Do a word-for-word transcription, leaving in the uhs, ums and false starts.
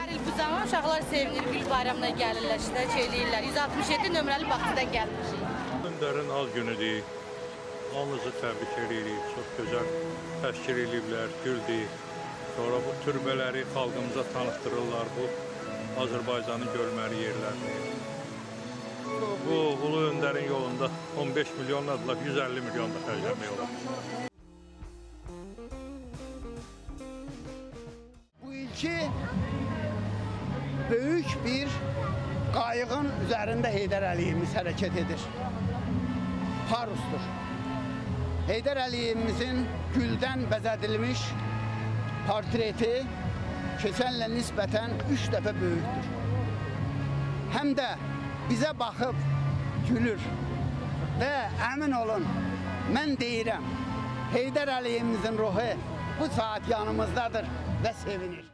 Hər il bu zaman uşaqlar sevinir, gül bayramına gəlirlər, iştirak eləyirlər. yüz altmış yeddi nömrəli Bakıdan gəlmişik. Öndərin az günüdür. Hamımızı təbrik edirik. Çox gözəl təşkil ediblər, güldür. Sonra bu türbələri xalqımıza tanıtdırırlar. Bu Azərbaycanın görməli yerlərdir. Bu Ulu Öndərin yolunda on beş milyonladılar, yüz əlli milyon da xərcləmək olar. Bu ilki böyük bir qayığın üzərində Heydər Əliyevimiz hərəkət edir. Parusdur. Heydər Əliyevimizin güldən bəzədilmiş portreti keçənlə nisbətən üç dəfə böyükdür. Həm də bizə baxıb gülür və əmin olun, mən deyirəm, Heydər Əliyevimizin ruhu bu saat yanımızdadır və sevinir.